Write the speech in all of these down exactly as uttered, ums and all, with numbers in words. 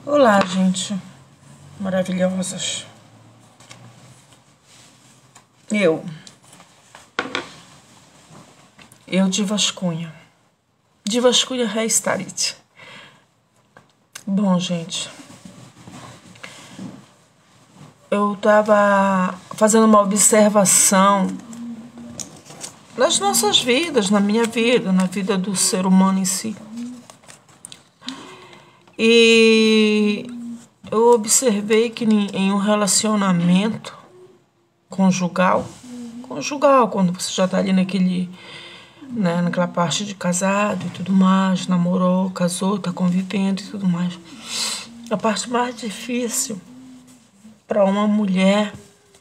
Olá, gente maravilhosas. Eu, eu de Vascunha, de Vascunha Hairstylist. Bom, gente, eu tava fazendo uma observação nas nossas vidas, na minha vida, na vida do ser humano em si. E eu observei que em um relacionamento conjugal, conjugal, quando você já tá ali naquele, né, naquela parte de casado e tudo mais, namorou, casou, tá convivendo e tudo mais. A parte mais difícil para uma mulher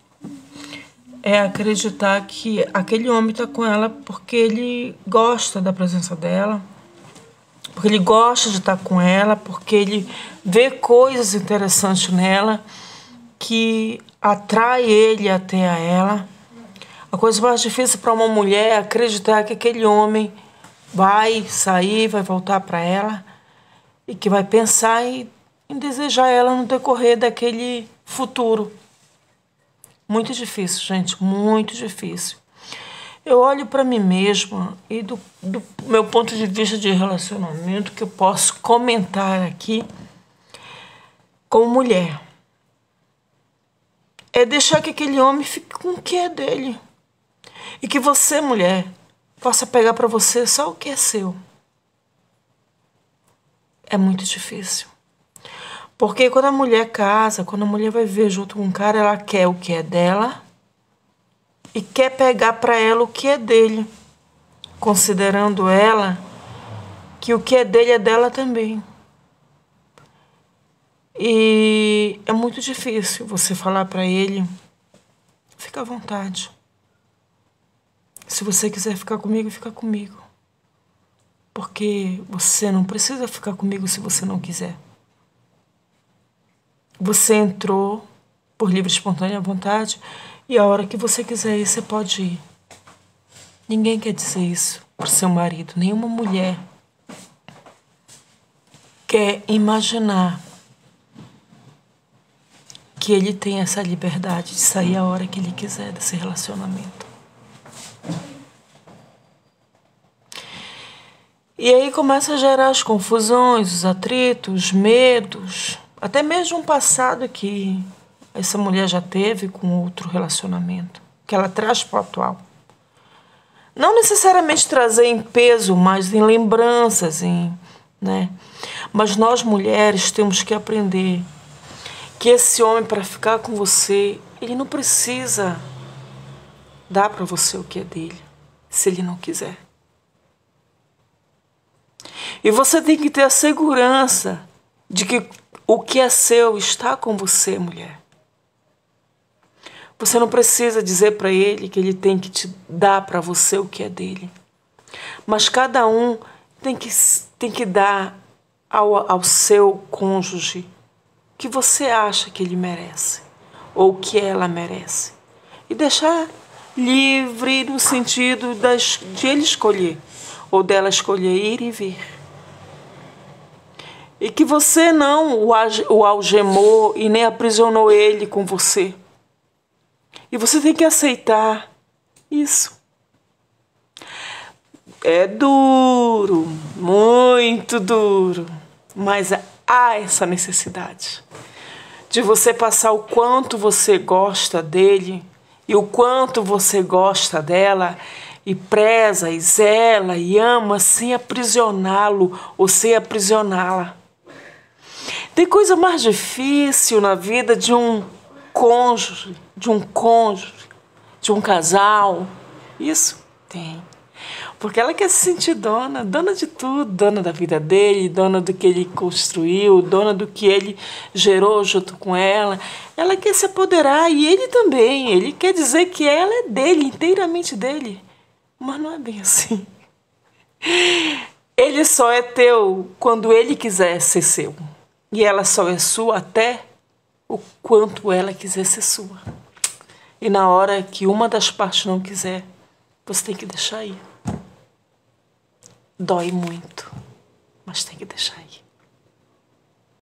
é acreditar que aquele homem tá com ela porque ele gosta da presença dela, porque ele gosta de estar com ela, porque ele vê coisas interessantes nela que atrai ele até a ela. A coisa mais difícil para uma mulher é acreditar que aquele homem vai sair, vai voltar para ela e que vai pensar em, em desejar ela no decorrer daquele futuro. Muito difícil, gente, muito difícil. Eu olho para mim mesma e do, do meu ponto de vista de relacionamento que eu posso comentar aqui como mulher é deixar que aquele homem fique com o que é dele e que você, mulher, possa pegar para você só o que é seu. É muito difícil. Porque quando a mulher casa, quando a mulher vai viver junto com um cara, ela quer o que é dela e quer pegar para ela o que é dele, considerando ela que o que é dele é dela também. E é muito difícil você falar para ele, fica à vontade. Se você quiser ficar comigo, fica comigo. Porque você não precisa ficar comigo se você não quiser. Você entrou por livre e espontânea vontade e a hora que você quiser ir, você pode ir. Ninguém quer dizer isso pro seu marido. Nenhuma mulher quer imaginar que ele tem essa liberdade de sair a hora que ele quiser desse relacionamento. E aí começa a gerar as confusões, os atritos, os medos, até mesmo um passado que essa mulher já teve com outro relacionamento, que ela traz para o atual. Não necessariamente trazer em peso, mas em lembranças, em, né? Mas nós mulheres temos que aprender que esse homem, para ficar com você, ele não precisa dar para você o que é dele, se ele não quiser. E você tem que ter a segurança de que o que é seu está com você, mulher. Você não precisa dizer para ele que ele tem que te dar para você o que é dele. Mas cada um tem que, tem que dar ao, ao seu cônjuge o que você acha que ele merece ou que ela merece. E deixar livre no sentido das, de ele escolher ou dela escolher ir e vir. E que você não o algemou e nem aprisionou ele com você. E você tem que aceitar isso. É duro, muito duro, mas há essa necessidade de você passar o quanto você gosta dele e o quanto você gosta dela e preza e zela e ama sem aprisioná-lo ou sem aprisioná-la. Tem coisa mais difícil na vida de um cônjuge, de um cônjuge, de um casal. Isso tem. Porque ela quer se sentir dona, dona de tudo, dona da vida dele, dona do que ele construiu, dona do que ele gerou junto com ela. Ela quer se apoderar e ele também. Ele quer dizer que ela é dele, inteiramente dele. Mas não é bem assim. Ele só é teu quando ele quiser ser seu. E ela só é sua até o quanto ela quiser ser sua. E na hora que uma das partes não quiser, você tem que deixar ir. Dói muito, mas tem que deixar ir.